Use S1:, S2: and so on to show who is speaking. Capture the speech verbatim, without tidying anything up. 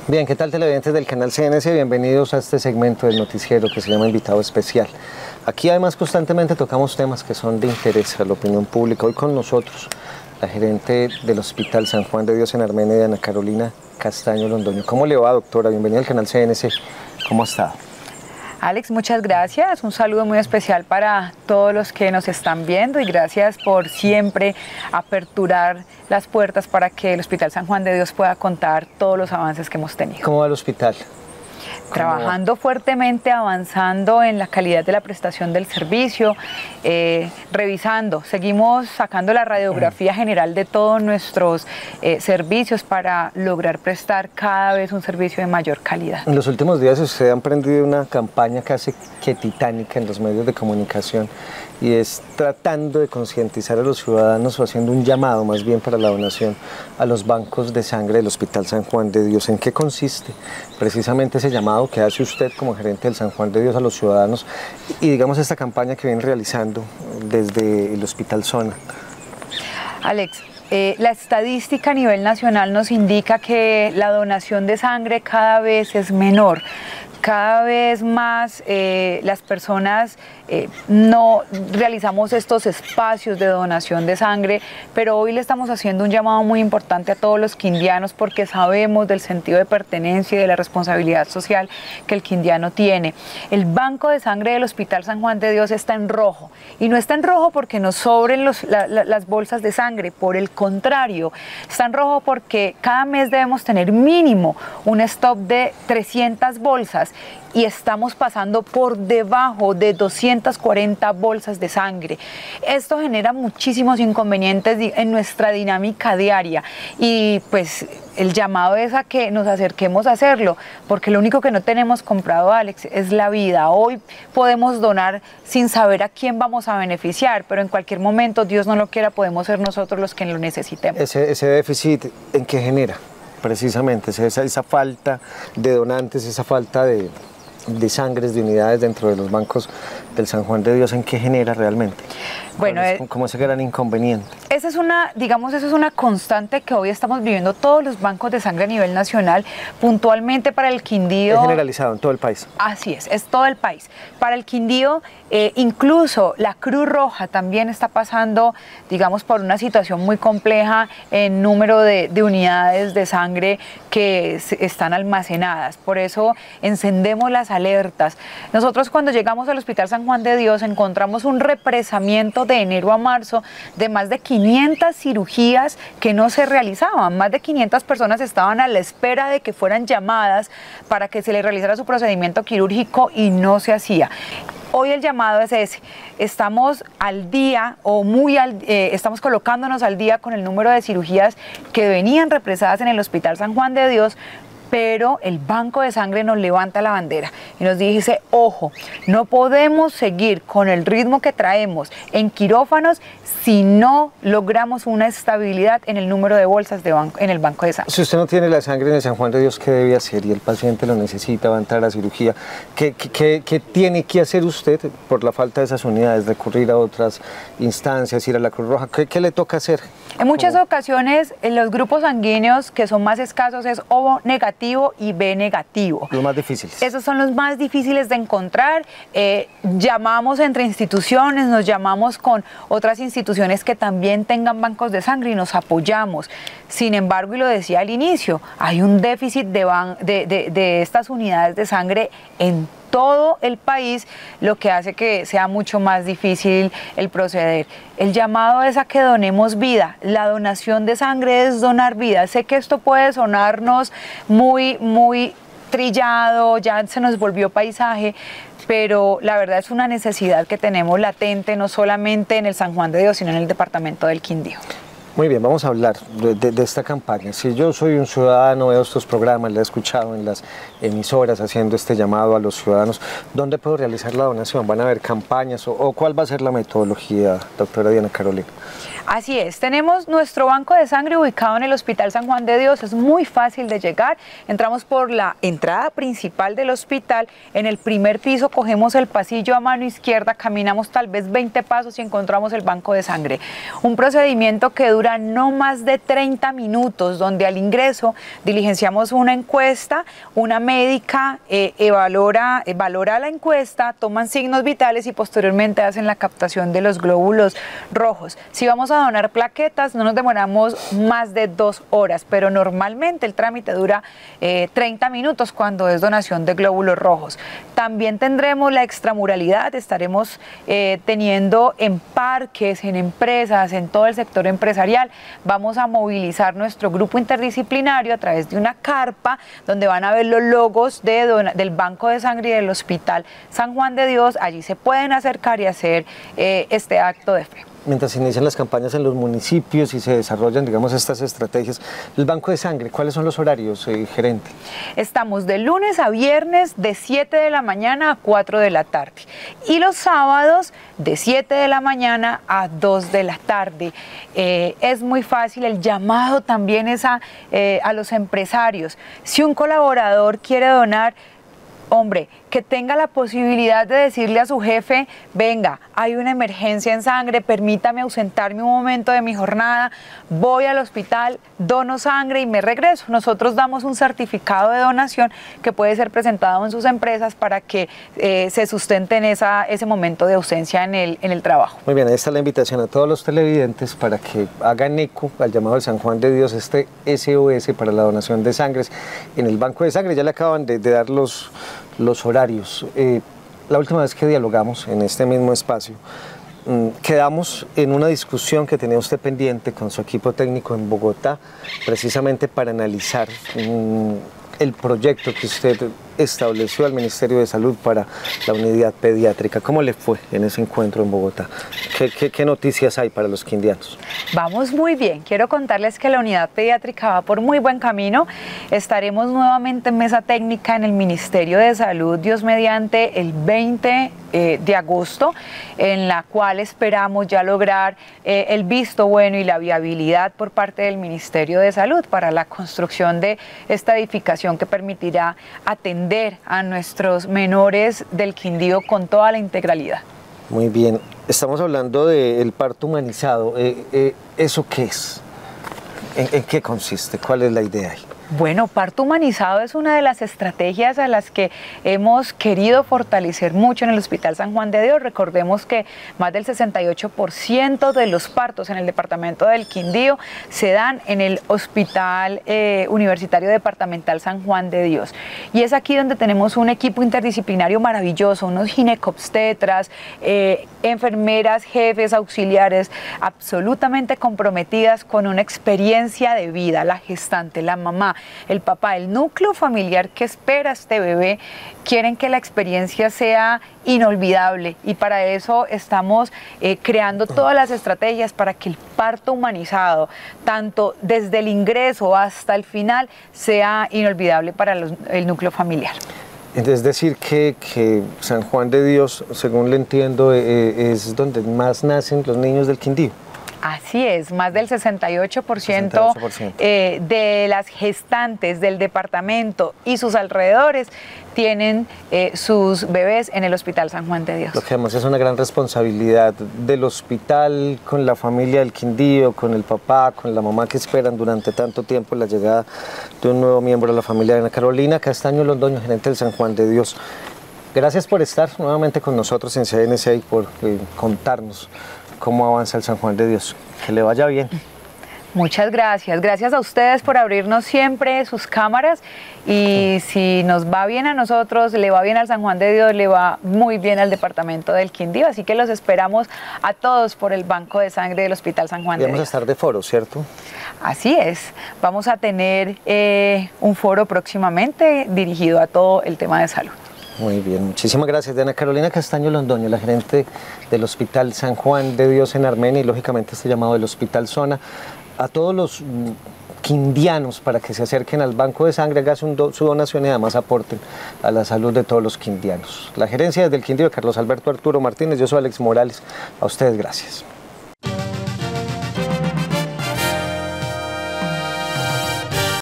S1: Bien, ¿qué tal televidentes del canal C N S? Bienvenidos a este segmento del noticiero que se llama Invitado Especial. Aquí además constantemente tocamos temas que son de interés a la opinión pública. Hoy con nosotros la gerente del Hospital San Juan de Dios en Armenia, Ana Carolina Castaño Londoño. ¿Cómo le va, doctora? Bienvenida al canal C N S. ¿Cómo ha estado?
S2: Alex, muchas gracias. Un saludo muy especial para todos los que nos están viendo y gracias por siempre aperturar las puertas para que el Hospital San Juan de Dios pueda contar todos los avances que hemos tenido.
S1: ¿Cómo va el hospital?
S2: Trabajando fuertemente, avanzando en la calidad de la prestación del servicio, eh, revisando, seguimos sacando la radiografía general de todos nuestros eh, servicios para lograr prestar cada vez un servicio de mayor calidad.
S1: En los últimos días ustedes han prendido una campaña casi que titánica en los medios de comunicación y es tratando de concientizar a los ciudadanos o haciendo un llamado más bien para la donación a los bancos de sangre del Hospital San Juan de Dios. ¿En qué consiste precisamente ese llamado que hace usted como gerente del San Juan de Dios a los ciudadanos y digamos esta campaña que vienen realizando desde el Hospital Zona?
S2: Alex, eh, la estadística a nivel nacional nos indica que la donación de sangre cada vez es menor. Cada vez más eh, las personas eh, no realizamos estos espacios de donación de sangre, pero hoy le estamos haciendo un llamado muy importante a todos los quindianos porque sabemos del sentido de pertenencia y de la responsabilidad social que el quindiano tiene. El banco de sangre del Hospital San Juan de Dios está en rojo y no está en rojo porque nos sobren los, la, la, las bolsas de sangre, por el contrario, está en rojo porque cada mes debemos tener mínimo un stock de trescientas bolsas y estamos pasando por debajo de doscientas cuarenta bolsas de sangre. Esto genera muchísimos inconvenientes en nuestra dinámica diaria y pues el llamado es a que nos acerquemos a hacerlo, porque lo único que no tenemos comprado, Alex, es la vida. Hoy podemos donar sin saber a quién vamos a beneficiar, pero en cualquier momento, Dios no lo quiera, podemos ser nosotros los que lo necesitemos.
S1: Ese, ese déficit, ¿en qué genera? Precisamente esa, esa falta de donantes, esa falta de, de sangres, de unidades dentro de los bancos del San Juan de Dios, ¿en qué genera realmente?
S2: Bueno,
S1: es, como ese gran inconveniente.
S2: Esa es una, digamos, esa es una constante que hoy estamos viviendo todos los bancos de sangre a nivel nacional, puntualmente para el Quindío.
S1: Es generalizado en todo el país.
S2: Así es, es todo el país. Para el Quindío, eh, incluso la Cruz Roja también está pasando, digamos, por una situación muy compleja en número de, de unidades de sangre que están almacenadas. Por eso encendemos las alertas. Nosotros cuando llegamos al Hospital San Juan de Dios encontramos un represamiento de enero a marzo de más de quinientas cirugías que no se realizaban. Más de quinientas personas estaban a la espera de que fueran llamadas para que se les realizara su procedimiento quirúrgico y no se hacía. Hoy el llamado es ese, estamos al día o muy al, eh, estamos colocándonos al día con el número de cirugías que venían represadas en el Hospital San Juan de Dios, pero el banco de sangre nos levanta la bandera y nos dice, ojo, no podemos seguir con el ritmo que traemos en quirófanos si no logramos una estabilidad en el número de bolsas de banco, en el banco de sangre.
S1: Si usted no tiene la sangre en el San Juan de Dios, ¿qué debe hacer? Y el paciente lo necesita, va a entrar a la cirugía. ¿Qué, qué, qué tiene que hacer usted por la falta de esas unidades? ¿Recurrir a otras instancias, ir a la Cruz Roja? ¿Qué, qué le toca hacer?
S2: En muchas ¿Cómo? ocasiones, en los grupos sanguíneos que son más escasos es O negativo y B negativo.
S1: Los más difíciles.
S2: Esos son los más difíciles de encontrar. Eh, llamamos entre instituciones, nos llamamos con otras instituciones que también tengan bancos de sangre y nos apoyamos. Sin embargo, y lo decía al inicio, hay un déficit de, de, de, de estas unidades de sangre en todo el país, lo que hace que sea mucho más difícil el proceder. El llamado es a que donemos vida. La donación de sangre es donar vida. Sé que esto puede sonarnos muy, muy trillado, ya se nos volvió paisaje, pero la verdad es una necesidad que tenemos latente, no solamente en el San Juan de Dios, sino en el departamento del Quindío.
S1: Muy bien, vamos a hablar de, de, de esta campaña. Si yo soy un ciudadano, veo estos programas, le he escuchado en las emisoras haciendo este llamado a los ciudadanos, ¿dónde puedo realizar la donación? ¿Van a haber campañas o, o cuál va a ser la metodología, doctora Diana Carolina?
S2: Así es, tenemos nuestro banco de sangre ubicado en el Hospital San Juan de Dios, es muy fácil de llegar, entramos por la entrada principal del hospital, en el primer piso cogemos el pasillo a mano izquierda, caminamos tal vez veinte pasos y encontramos el banco de sangre. Un procedimiento que dura no más de treinta minutos, donde al ingreso diligenciamos una encuesta, una médica eh, evalora, eh, valora la encuesta, toman signos vitales y posteriormente hacen la captación de los glóbulos rojos. Si vamos a donar plaquetas no nos demoramos más de dos horas, pero normalmente el trámite dura eh, treinta minutos cuando es donación de glóbulos rojos. También tendremos la extramuralidad, estaremos eh, teniendo en parques, en empresas, en todo el sector empresarial. Vamos a movilizar nuestro grupo interdisciplinario a través de una carpa donde van a ver los logos de dona, del Banco de Sangre y del Hospital San Juan de Dios. Allí se pueden acercar y hacer eh, este acto de fe.
S1: Mientras se inician las campañas en los municipios y se desarrollan, digamos, estas estrategias, el Banco de Sangre, ¿cuáles son los horarios, eh, gerente?
S2: Estamos de lunes a viernes de siete de la mañana a cuatro de la tarde y los sábados de siete de la mañana a dos de la tarde. Eh, es muy fácil, el llamado también es a, eh, a los empresarios. Si un colaborador quiere donar, hombre, que tenga la posibilidad de decirle a su jefe, venga, hay una emergencia en sangre, permítame ausentarme un momento de mi jornada, voy al hospital, dono sangre y me regreso. Nosotros damos un certificado de donación que puede ser presentado en sus empresas para que eh, se sustenten esa, ese momento de ausencia en el, en el trabajo.
S1: Muy bien, ahí está la invitación a todos los televidentes para que hagan eco al llamado del San Juan de Dios, este S O S para la donación de sangres en el Banco de Sangre. Ya le acaban de, de dar los, los horarios. Eh, la última vez que dialogamos en este mismo espacio, mmm, quedamos en una discusión que tenía usted pendiente con su equipo técnico en Bogotá, precisamente para analizar mmm, el proyecto que usted estableció al Ministerio de Salud para la unidad pediátrica. ¿Cómo le fue en ese encuentro en Bogotá? ¿Qué, qué, qué noticias hay para los quindianos?
S2: Vamos muy bien. Quiero contarles que la unidad pediátrica va por muy buen camino. Estaremos nuevamente en mesa técnica en el Ministerio de Salud, Dios mediante, el veinte de agosto, en la cual esperamos ya lograr eh, el visto bueno y la viabilidad por parte del Ministerio de Salud para la construcción de esta edificación que permitirá atender a nuestros menores del Quindío con toda la integralidad.
S1: Muy bien, estamos hablando del parto humanizado. Eh, eh, ¿Eso qué es? ¿En, ¿En qué consiste? ¿Cuál es la idea ahí?
S2: Bueno, parto humanizado es una de las estrategias a las que hemos querido fortalecer mucho en el Hospital San Juan de Dios. Recordemos que más del sesenta y ocho por ciento de los partos en el departamento del Quindío se dan en el Hospital eh, Universitario Departamental San Juan de Dios. Y es aquí donde tenemos un equipo interdisciplinario maravilloso, unos ginecobstetras, eh, enfermeras, jefes, auxiliares, absolutamente comprometidas con una experiencia de vida, la gestante, la mamá, el papá, el núcleo familiar que espera a este bebé, quieren que la experiencia sea inolvidable y para eso estamos eh, creando todas las estrategias para que el parto humanizado, tanto desde el ingreso hasta el final, sea inolvidable para los, el núcleo familiar.
S1: Es decir, que, que San Juan de Dios, según le entiendo, eh, es donde más nacen los niños del Quindío.
S2: Así es, más del sesenta y ocho por ciento, sesenta y ocho por ciento. Eh, de las gestantes del departamento y sus alrededores tienen eh, sus bebés en el Hospital San Juan de Dios.
S1: Lo que además es una gran responsabilidad del hospital, con la familia del Quindío, con el papá, con la mamá que esperan durante tanto tiempo la llegada de un nuevo miembro de la familia. Ana Carolina Castaño Londoño, gerente del San Juan de Dios. Gracias por estar nuevamente con nosotros en C N C y por eh, contarnos cómo avanza el San Juan de Dios. Que le vaya bien.
S2: Muchas gracias. Gracias a ustedes por abrirnos siempre sus cámaras y si nos va bien a nosotros, le va bien al San Juan de Dios, le va muy bien al departamento del Quindío. Así que los esperamos a todos por el Banco de Sangre del Hospital San Juan de Dios.
S1: Vamos a estar de foro, ¿cierto?
S2: Así es. Vamos a tener eh, un foro próximamente dirigido a todo el tema de salud.
S1: Muy bien, muchísimas gracias. Ana Carolina Castaño Londoño, la gerente del Hospital San Juan de Dios en Armenia y lógicamente este llamado del Hospital Zona a todos los quindianos para que se acerquen al Banco de Sangre, hagan su, do, su donación y además aporten a la salud de todos los quindianos. La gerencia desde el Quindío de Carlos Alberto Arturo Martínez, yo soy Alex Morales. A ustedes gracias.